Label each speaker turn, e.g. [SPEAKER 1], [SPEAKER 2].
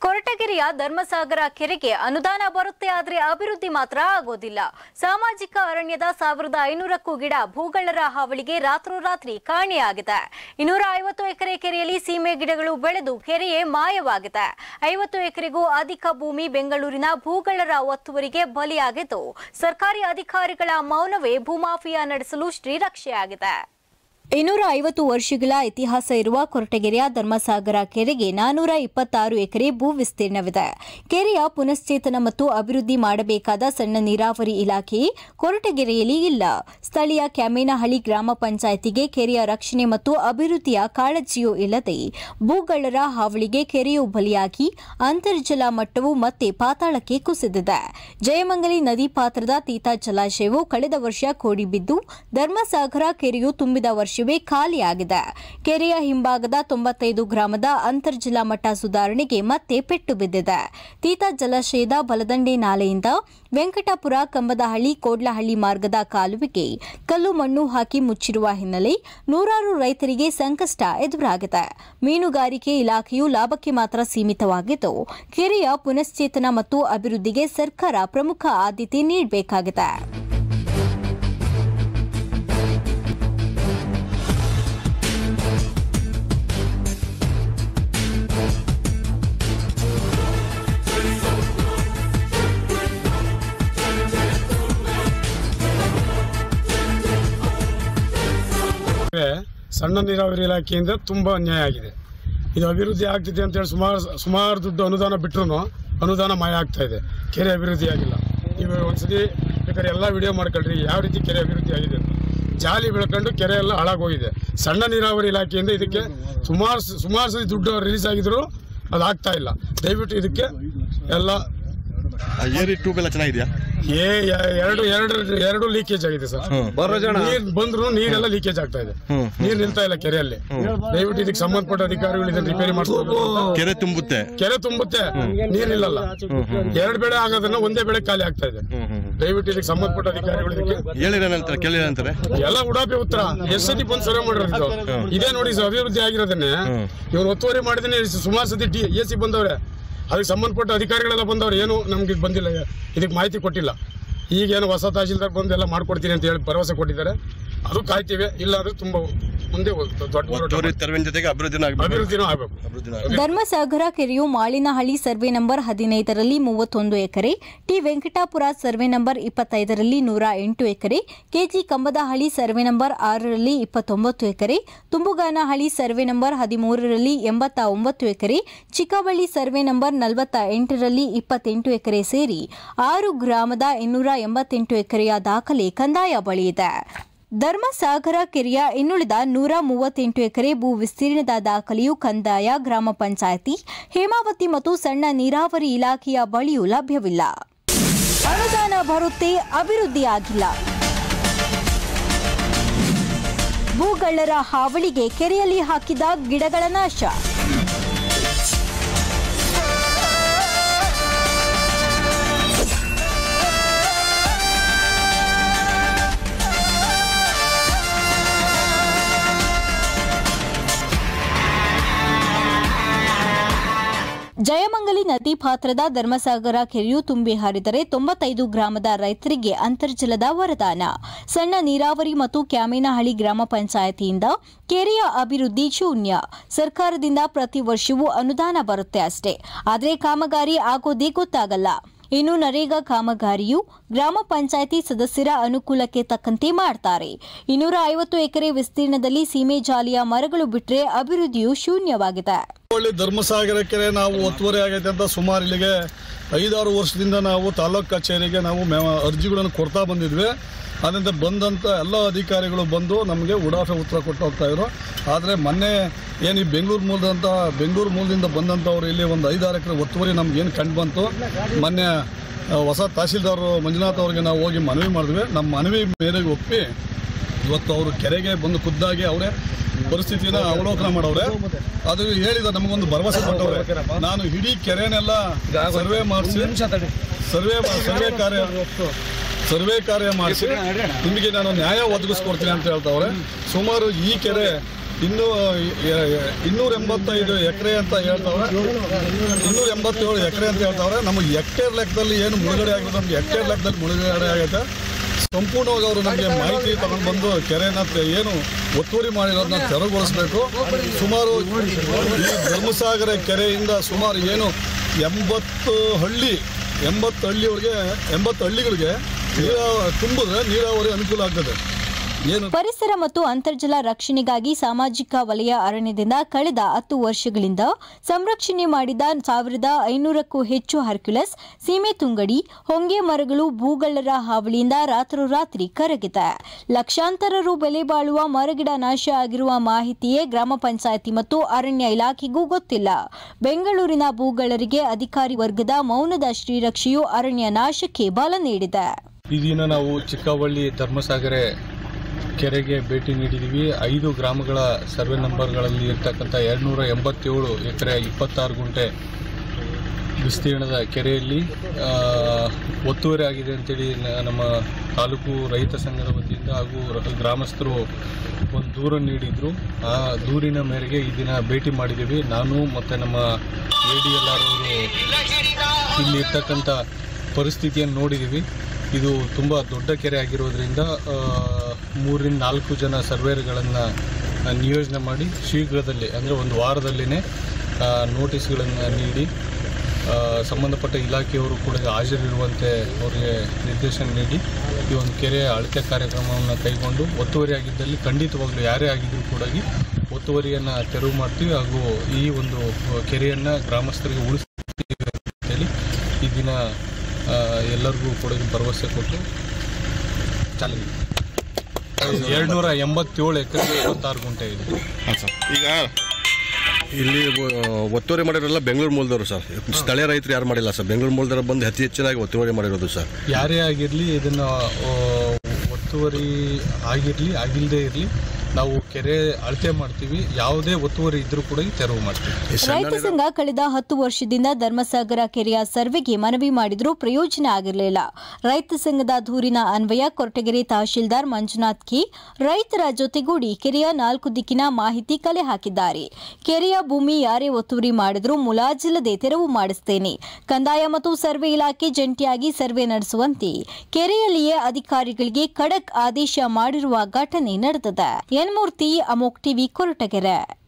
[SPEAKER 1] ಕೊರಟಗೆರೆಯ ಧರ್ಮಸಾಗರ ಕೆರೆಗೆ ಅನುದಾನ ಬರುತ್ತೆ ಆದರೆ ಅಭಿವೃದ್ಧಿ ಮಾತ್ರ ಆಗೋದಿಲ್ಲ. ಸಾಮಾಜಿಕ ಅರಣ್ಯದ 1500ಕ್ಕೂ ಗಿಡ ಭೂಗಳ್ಳರ ಹಾವಳಿಗೆ ರಾತ್ರೋರಾತ್ರಿ ಕಾಣೆಯಾಗಿದೆ. 250 ಎಕರೆ ಕೆರೆಯಲ್ಲಿ ಸೀಮೆ ಗಿಡಗಳು ಬೆಳೆದು ಕೆರೆಯೇ ಮಾಯವಾಗಿದೆ. 50 ಎಕರೆಗೂ ಅಧಿಕ ಭೂಮಿ ಬೆಂಗಳೂರಿನ ಭೂಗಳ್ಳರ ಒತ್ತುವರಿಗೆ ಬಲಿಯಾಗಿದ್ದು, ಸರ್ಕಾರಿ ಅಧಿಕಾರಿಗಳ ಮೌನವೇ ಭೂಮಾಫಿಯಾ ನಡೆಸಲು ಶ್ರೀರಕ್ಷೆಯಾಗಿದೆ. 250 ವರ್ಷಗಳ ಇತಿಹಾಸ ಇರುವ ಕೊರಟಗೆರೆಯ ಧರ್ಮಸಾಗರ ಕೆರೆಗೆ 426 ಎಕರೆ ಭೂ ವಿಸ್ತೀರ್ಣವಿದೆ. ಕೆರೆಯ ಪುನಶ್ಚೇತನ ಮತ್ತು ಅಭಿವೃದ್ಧಿ ಮಾಡಬೇಕಾದ ಸಣ್ಣ ನೀರಾವರಿ ಇಲಾಖೆ ಕೊರಟಗೆರೆಯಲ್ಲಿ ಇಲ್ಲ. ಸ್ಥಳೀಯ ಕ್ಯಾಮೇನಹಳ್ಳಿ ಗ್ರಾಮ ಪಂಚಾಯಿತಿಗೆ ಕೆರೆಯ ರಕ್ಷಣೆ ಮತ್ತು ಅಭಿವೃದ್ಧಿಯ ಕಾಳಜಿಯೂ ಇಲ್ಲದೆ ಭೂಗಳ್ಳರ ಹಾವಳಿಗೆ ಕೆರೆಯು ಬಲಿಯಾಗಿ ಅಂತರ್ಜಲ ಮಟ್ಟವು ಮತ್ತೆ ಪಾತಾಳಕ್ಕೆ ಕುಸಿದಿದೆ. ಜಯಮಂಗಲಿ ನದಿ ಪಾತ್ರದ ತೀತಾ ಜಲಾಶಯವು ಕಳೆದ ವರ್ಷ ಕೋಡಿ ಬಿದ್ದು ಧರ್ಮಸಾಗರ ಕೆರೆಯು ತುಂಬಿದ ವರ್ಷ ಖಾಲಿಯಾಗಿದೆ. ಕೆರೆಯ ಹಿಂಭಾಗದ 95 ಗ್ರಾಮದ ಅಂತರ್ಜಲ ಮಟ್ಟ ಸುಧಾರಣೆಗೆ ಮತ್ತೆ ಪೆಟ್ಟು ಬಿದ್ದಿದೆ. ತೀತಾ ಜಲಾಶಯದ ಬಲದಂಡೆ ನಾಲೆಯಿಂದ ವೆಂಕಟಾಪುರ ಕಂಬದಹಳ್ಳಿ ಕೋಡ್ಲಹಳ್ಳಿ ಮಾರ್ಗದ ಕಾಲುವೆಗೆ ಕಲ್ಲು ಮಣ್ಣು ಹಾಕಿ ಮುಚ್ಚಿರುವ ಹಿನ್ನೆಲೆ ನೂರಾರು ರೈತರಿಗೆ ಸಂಕಷ್ಟ ಎದುರಾಗಿದೆ. ಮೀನುಗಾರಿಕೆ ಇಲಾಖೆಯು ಲಾಭಕ್ಕೆ ಮಾತ್ರ ಸೀಮಿತವಾಗಿದ್ದು, ಕೆರೆಯ ಪುನಶ್ಚೇತನ ಮತ್ತು ಅಭಿವೃದ್ಧಿಗೆ ಸರ್ಕಾರ ಪ್ರಮುಖ ಆದ್ಯತೆ ನೀಡಬೇಕಾಗಿದೆ.
[SPEAKER 2] ಸಣ್ಣ ನೀರಾವರಿ ಇಲಾಖೆಯಿಂದ ತುಂಬ ಅನ್ಯಾಯ ಆಗಿದೆ. ಇದು ಅಭಿವೃದ್ಧಿ ಆಗ್ತಿದೆ ಅಂತೇಳಿ ಸುಮಾರು ದುಡ್ಡು ಅನುದಾನ ಬಿಟ್ಟರು ಅನುದಾನ ಮಾಯ ಆಗ್ತಾ ಇದೆ. ಕೆರೆ ಅಭಿವೃದ್ಧಿ ಆಗಿಲ್ಲ. ನೀವು ಒಂದ್ಸತಿ ಬೇಕಾದ್ರೆ ಎಲ್ಲ ವಿಡಿಯೋ ಮಾಡ್ಕೊಳ್ರಿ ಯಾವ ರೀತಿ ಕೆರೆ ಅಭಿವೃದ್ಧಿ ಆಗಿದೆ ಅಂತ. ಜಾಲಿ ಬೆಳ್ಕೊಂಡು ಕೆರೆ ಎಲ್ಲ ಹಾಳಾಗೋಗಿದೆ. ಸಣ್ಣ ನೀರಾವರಿ ಇಲಾಖೆಯಿಂದ ಇದಕ್ಕೆ ಸುಮಾರು ಸತಿ ದುಡ್ಡು ರಿಲೀಸ್ ಆಗಿದ್ರು ಅದು ಆಗ್ತಾ ಇಲ್ಲ. ದಯವಿಟ್ಟು ಇದಕ್ಕೆ ಎಲ್ಲ
[SPEAKER 3] ಟ್ಯೂಬ್ ಎಲ್ಲ ಚೆನ್ನಾಗಿದೆಯಾ?
[SPEAKER 2] ಎರಡು ಲೀಕೇಜ್ ಆಗಿದೆ ಸರ್. ನೀರ್ ಬಂದ್ರು ನೀರೆಲ್ಲ ಲೀಕೇಜ್ ಆಗ್ತಾ ಇದೆ. ನೀರ್ ನಿಲ್ತಾ ಇಲ್ಲ ಕೆರೆಯಲ್ಲಿ. ದಯವಿಟ್ಟು ಇದಕ್ಕೆ ಸಂಬಂಧಪಟ್ಟ ಅಧಿಕಾರಿಗಳು ಇದನ್ನ ರಿಪೇರಿ ಮಾಡಿಸ್ಬೇಕು. ಕೆರೆ ತುಂಬುತ್ತೆ ನೀರ್ ನಿಲ್ಲಲ್ಲ. 2 ಬೆಳೆ ಆಗೋದನ್ನ ಒಂದೇ ಬೆಳೆ ಖಾಲಿ ಆಗ್ತಾ ಇದೆ. ದಯವಿಟ್ಟು ಇದಕ್ಕೆ ಸಂಬಂಧಪಟ್ಟ ಅಧಿಕಾರಿಗಳು ಇದಕ್ಕೆ ಎಲ್ಲ ಉಡಾಪಿ ಉತ್ತರ ಎಸ್ಟಿ ಬಂದು ಸರ್ವೆ ಮಾಡಿರೋದು ಇದೇ ನೋಡಿ ಸರ್. ಅಭಿವೃದ್ಧಿ ಆಗಿರೋದನ್ನೇ ಇವ್ರು ಒತ್ತುವರಿ ಮಾಡಿದ್ರೆ ಸುಮಾರು ಸತಿ AC ಬಂದವ್ರೆ. ಅದಕ್ಕೆ ಸಂಬಂಧಪಟ್ಟ ಅಧಿಕಾರಿಗಳೆಲ್ಲ ಬಂದವ್ರು ಏನು ನಮ್ಗೆ ಬಂದಿಲ್ಲ, ಇದಕ್ಕೆ ಮಾಹಿತಿ ಕೊಟ್ಟಿಲ್ಲ. ಈಗೇನು ಹೊಸ ತಹಶೀಲ್ದಾರ್ ಬಂದು ಎಲ್ಲ ಮಾಡ್ಕೊಡ್ತೀನಿ ಅಂತ ಹೇಳಿ ಭರವಸೆ ಕೊಟ್ಟಿದ್ದಾರೆ. ಅದು ಕಾಯ್ತೀವಿ. ಇಲ್ಲ ಅಂದ್ರೆ ತುಂಬಾ ಮುಂದೆ ಅಭಿವೃದ್ಧಿನೂ ಆಗಬೇಕು.
[SPEAKER 1] ಧರ್ಮಸಾಗರ ಕೆರೆಯು ಮಾಳಿನಹಳ್ಳಿ ಸರ್ವೆ ನಂಬರ್ 15ರಲ್ಲಿ 31 acre, T Venkatapura survey number 25ರಲ್ಲಿ 108 acre, K G Kambadahalli survey number 6ರಲ್ಲಿ 29 ಎಕರೆ, ತುಂಬುಗಾನಹಳ್ಳಿ ಸರ್ವೆ ನಂಬರ್ 13ರಲ್ಲಿ 89 ಎಕರೆ, ಚಿಕ್ಕಬಳ್ಳಿ ಸರ್ವೆ ನಂಬರ್ 48ರಲ್ಲಿ 28 ಎಕರೆ ಸೇರಿ 6 ಗ್ರಾಮದ 288 ಎಕರೆಯ ದಾಖಲೆ ಕಂದಾಯ ಬಳಿ ಇದೆ. ಧರ್ಮಸಾಗರ ಕೆರೆಯ ಇನ್ನುಳಿದ 138 ಎಕರೆ ಭೂ ವಿಸ್ತೀರ್ಣದ ದಾಖಲೆಯು ಕಂದಾಯ, ಗ್ರಾಮ ಪಂಚಾಯಿತಿ, ಹೇಮಾವತಿ ಮತ್ತು ಸಣ್ಣ ನೀರಾವರಿ ಇಲಾಖೆಯ ಬಳಿಯೂ ಲಭ್ಯವಿಲ್ಲ. ಅನುದಾನ ಬರುತ್ತೆ, ಅಭಿವೃದ್ಧಿ ಆಗಿಲ್ಲ. ಭೂಗಳ್ಳರ ಹಾವಳಿಗೆ ಕೆರೆಯಲ್ಲಿ ಹಾಕಿದ ಗಿಡಗಳ ನಾಶ. ಜಯಮಂಗಲಿ ನದಿ ಪಾತ್ರದ ಧರ್ಮಸಾಗರ ಕೆರೆಯು ತುಂಬಿ ಹರಿದರೆ 95 ಗ್ರಾಮದ ರೈತರಿಗೆ ಅಂತರ್ಜಲದ ವರದಾನ. ಸಣ್ಣ ನೀರಾವರಿ ಮತ್ತು ಕ್ಯಾಮೇನಹಳ್ಳಿ ಗ್ರಾಮ ಪಂಚಾಯಿತಿಯಿಂದ ಕೆರೆಯ ಅಭಿವೃದ್ಧಿ ಶೂನ್ಯ. ಸರ್ಕಾರದಿಂದ ಪ್ರತಿ ವರ್ಷವೂ ಅನುದಾನ ಬರುತ್ತೆ ಅಷ್ಟೇ, ಆದರೆ ಕಾಮಗಾರಿ ಆಗೋದೇ ಗೊತ್ತಾಗಲ್ಲ. ಇನ್ನು ನರೇಗಾ ಕಾಮಗಾರಿಯು ಗ್ರಾಮ ಪಂಚಾಯಿತಿ ಸದಸ್ಯರ ಅನುಕೂಲಕ್ಕೆ ತಕ್ಕಂತೆ ಮಾಡ್ತಾರೆ. 250 ಎಕರೆ ವಿಸ್ತೀರ್ಣದಲ್ಲಿ ಸೀಮೆ ಜಾಲಿಯ ಮರಗಳು ಬಿಟ್ಟರೆ ಅಭಿವೃದ್ಧಿಯು ಶೂನ್ಯವಾಗಿದೆ.
[SPEAKER 4] ಧರ್ಮಸಾಗರ ಕೆರೆ ನಾವು ಒತ್ತುವರಿ ಆಗೈತೆ ಅಂತ ಸುಮಾರು ಇಲ್ಲಿಗೆ 5-6 ವರ್ಷದಿಂದ ನಾವು ತಾಲೂಕು ಕಚೇರಿಗೆ ನಾವು ಅರ್ಜಿಗಳನ್ನು ಕೊಡ್ತಾ ಬಂದಿದ್ವಿ. ಅದರಿಂದ ಬಂದಂಥ ಎಲ್ಲ ಅಧಿಕಾರಿಗಳು ಬಂದು ನಮಗೆ ಉಡಾಫೆ ಉತ್ತರ ಕೊಟ್ಟು ಹೋಗ್ತಾಯಿದ್ರು. ಆದರೆ ಮೊನ್ನೆ ಏನು ಈ ಬೆಂಗಳೂರು ಮೂಲದಿಂದ ಬಂದಂಥವ್ರು ಇಲ್ಲಿ ಒಂದು 5-6 ಎಕರೆ ಒತ್ತುವರಿ ನಮಗೇನು ಕಂಡು ಬಂತು. ಮೊನ್ನೆ ಹೊಸ ತಹಶೀಲ್ದಾರ್ ಮಂಜುನಾಥ್ ಅವ್ರಿಗೆ ನಾವು ಹೋಗಿ ಮನವಿ ಮಾಡಿದ್ವಿ. ನಮ್ಮ ಮನವಿ ಮೇರೆಗೆ ಒಪ್ಪಿ ಇವತ್ತು ಅವರು ಕೆರೆಗೆ ಬಂದು ಖುದ್ದಾಗಿ ಅವರೇ ಪರಿಸ್ಥಿತಿನ ಅವಲೋಕನ ಮಾಡವ್ರೆ. ಅದು ಹೇಳಿದ ನಮಗೊಂದು ಭರವಸೆ ಕೊಟ್ಟವ್ರೆ. ನಾನು ಇಡೀ ಕೆರೆನೆಲ್ಲ ಸರ್ವೆ ಮಾಡಿಸಿ ಸರ್ವೆ ಕಾರ್ಯ ಮಾಡಿಸಿ ನಿಮಗೆ ನಾನು ನ್ಯಾಯ ಒದಗಿಸ್ಕೊಡ್ತೀನಿ ಅಂತ ಹೇಳ್ತಾವ್ರೆ. ಸುಮಾರು ಈ ಕೆರೆ 285 ಎಕರೆ ಅಂತ ಹೇಳ್ತಾವ್ರೆ, 287 ಎಕರೆ ಅಂತ ಹೇಳ್ತಾವ್ರೆ. ನಮಗೆ ಹೆಕ್ಟೇರ್ ಲೆಕ್ಕದಲ್ಲಿ ಏನು ಮುಳುಗಡೆ ಆಗಿದೆ, ನಮ್ಗೆ ಹೆಕ್ಟೇರ್ ಲೆಕ್ಕದಲ್ಲಿ ಮುಳುಗಡೆ ಆಗೈತೆ. ಸಂಪೂರ್ಣವಾಗಿ ಅವರು ನಮಗೆ ಮಾಹಿತಿ ತಗೊಂಡು ಬಂದು ಕೆರೆನ ಏನು ಒತ್ತುವರಿ ಮಾಡಿರೋದನ್ನ ತೆರವುಗೊಳಿಸಬೇಕು. ಸುಮಾರು ಈ ಧರ್ಮಸಾಗರ ಕೆರೆಯಿಂದ ಸುಮಾರು ಏನು 80 ಹಳ್ಳಿಗಳಿಗೆ ತುಂಬಿದ್ರೆ ನೀರಾವರಿ ಅನುಕೂಲ ಆಗ್ತದೆ.
[SPEAKER 1] ಪರಿಸರ ಮತ್ತು ಅಂತರ್ಜಲ ರಕ್ಷಣೆಗಾಗಿ ಸಾಮಾಜಿಕ ವಲಯ ಅರಣ್ಯದಿಂದ ಕಳೆದ 10 ವರ್ಷಗಳಿಂದ ಸಂರಕ್ಷಣೆ ಮಾಡಿದ 1500ಕ್ಕೂ ಹೆಚ್ಚು ಹರ್ಕ್ಯುಲಸ್, ಸೀಮೆ ತುಂಗಡಿ, ಹೊಂಗೆ ಮರಗಳು ಭೂಗಳ್ಳರ ಹಾವಳಿಯಿಂದ ರಾತ್ರೋರಾತ್ರಿ ಕರಗಿದೆ. ಲಕ್ಷಾಂತರ ರು ಬೆಲೆ ಬಾಳುವ ಮರಗಿಡ ನಾಶ ಆಗಿರುವ ಮಾಹಿತಿಯೇ ಗ್ರಾಮ ಪಂಚಾಯಿತಿ ಮತ್ತು ಅರಣ್ಯ ಇಲಾಖೆಗೂ ಗೊತ್ತಿಲ್ಲ. ಬೆಂಗಳೂರಿನ ಭೂಗಳ್ಳರಿಗೆ ಅಧಿಕಾರಿ ವರ್ಗದ ಮೌನದ ಶ್ರೀರಕ್ಷೆಯು ಅರಣ್ಯ ನಾಶಕ್ಕೆ ಬಲ ನೀಡಿದೆ.
[SPEAKER 5] ಈ ದಿನ ನಾವು ಚಿಕ್ಕವಳ್ಳಿ ಧರ್ಮಸಾಗರ ಕೆರೆಗೆ ಭೇಟಿ ನೀಡಿದ್ದೀವಿ. 5 ಗ್ರಾಮಗಳ ಸರ್ವೆ ನಂಬರ್ಗಳಲ್ಲಿ ಇರ್ತಕ್ಕಂಥ 287 ಎಕರೆ 26 ಗುಂಟೆ ವಿಸ್ತೀರ್ಣದ ಕೆರೆಯಲ್ಲಿ ಒತ್ತುವರಿ ಆಗಿದೆ ಅಂತೇಳಿ ನಮ್ಮ ತಾಲೂಕು ರೈತ ಸಂಘದ ವತಿಯಿಂದ ಹಾಗೂ ಗ್ರಾಮಸ್ಥರು ಒಂದು ದೂರು ನೀಡಿದರು. ಆ ದೂರಿನ ಮೇರೆಗೆ ಈ ದಿನ ಭೇಟಿ ಮಾಡಿದ್ದೀವಿ. ನಾನು ಮತ್ತು ನಮ್ಮ ADLR ಅವರು ಇಲ್ಲಿ ಇರ್ತಕ್ಕಂಥ ಪರಿಸ್ಥಿತಿಯನ್ನು ನೋಡಿದ್ದೀವಿ. ಇದು ತುಂಬ ದೊಡ್ಡ ಕೆರೆ ಆಗಿರೋದ್ರಿಂದ 3-4 ಜನ ಸರ್ವೇರ್ಗಳನ್ನು ನಿಯೋಜನೆ ಮಾಡಿ ಶೀಘ್ರದಲ್ಲಿ ಅಂದರೆ ಒಂದು ವಾರದಲ್ಲಿನೇ ನೋಟಿಸ್ಗಳನ್ನು ನೀಡಿ ಸಂಬಂಧಪಟ್ಟ ಇಲಾಖೆಯವರು ಕೂಡ ಹಾಜರಿರುವಂತೆ ಅವರಿಗೆ ನಿರ್ದೇಶನ ನೀಡಿ ಈ ಒಂದು ಕೆರೆಯ ಅಳತೆ ಕಾರ್ಯಕ್ರಮವನ್ನು ಕೈಗೊಂಡು ಒತ್ತುವರಿ ಆಗಿದ್ದಲ್ಲಿ ಖಂಡಿತವಾಗಲೂ ಯಾರೇ ಆಗಿದ್ದರೂ ಕೂಡ ಒತ್ತುವರಿಯನ್ನು ತೆರವು ಮಾಡ್ತೀವಿ ಹಾಗೂ ಈ ಒಂದು ಕೆರೆಯನ್ನು ಗ್ರಾಮಸ್ಥರಿಗೆ ಉಳಿಸ್ತೀವಿ ಅಂತೇಳಿ ಈ ದಿನ ಎಲ್ಲರಿಗೂ ಕೂಡ ಭರವಸೆ ಕೊಟ್ಟು ಚಾಲನೆ. 287 ಎಕರೆ 26 ಗುಂಟೆ ಇದೆ.
[SPEAKER 3] ಹಾಂ ಸರ್. ಈಗ ಇಲ್ಲಿ ಒತ್ತುವರಿ ಮಾಡಿರೋಲ್ಲ ಬೆಂಗಳೂರು ಮೂಲದವರು ಸರ್, ಸ್ಥಳೀಯ ರೈತರು ಯಾರು ಮಾಡಿಲ್ಲ ಸರ್. ಬೆಂಗಳೂರು ಮೂಲದವರು ಬಂದು ಹೆಚ್ಚಿನಾಗಿ ಒತ್ತುವರಿ ಮಾಡಿರೋದು ಸರ್.
[SPEAKER 5] ಯಾರೇ ಆಗಿರಲಿ ಇದನ್ನು ಒತ್ತುವರಿ ಆಗಿರಲಿ ಆಗಿಲ್ಲದೆ ಇರಲಿ ನಾವು ಕೆರೆ ಅಳತೆ ಮಾಡ್ತೀವಿ. ಯಾವುದೇ ಒತ್ತುವರಿ ಇದ್ರೂ ಕೂಡ ತೆರವು ಮಾಡ್ತೀವಿ.
[SPEAKER 1] ರೈತ ಸಂಘ ಕಳೆದ 10 ವರ್ಷದಿಂದ ಧರ್ಮಸಾಗರ ಕೆರೆಯ ಸರ್ವೆಗೆ ಮನವಿ ಮಾಡಿದ್ರೂ ಪ್ರಯೋಜನ ಆಗಿರಲಿಲ್ಲ. ರೈತ ಸಂಘದ ದೂರಿನ ಅನ್ವಯ ಕೊರಟಗೆರೆ ತಹಶೀಲ್ದಾರ್ ಮಂಜುನಾಥ್ ಕೆ ರೈತರ ಜೊತೆಗೂಡಿ ಕೆರೆಯ 4 ದಿಕ್ಕಿನ ಮಾಹಿತಿ ಕಲೆ ಹಾಕಿದ್ದಾರೆ. ಕೆರೆಯ ಭೂಮಿ ಯಾರೇ ಒತ್ತುವರಿ ಮಾಡಿದ್ರೂ ಮುಲಾಜಿಲ್ಲದೆ ತೆರವು ಮಾಡಿಸುತ್ತೇನೆ. ಕಂದಾಯ ಮತ್ತು ಸರ್ವೆ ಇಲಾಖೆ ಜಂಟಿಯಾಗಿ ಸರ್ವೆ ನಡೆಸುವಂತೆ ಕೆರೆಯಲ್ಲಿಯೇ ಅಧಿಕಾರಿಗಳಿಗೆ ಖಡಕ್ ಆದೇಶ ಮಾಡಿರುವ ಘಟನೆ ನಡೆದಿದೆ. ಎನ್ ಮೂರ್ತಿ, ಅಮೋಕ್ ಟಿವಿ, ಕೊರಟಗೆರೆ.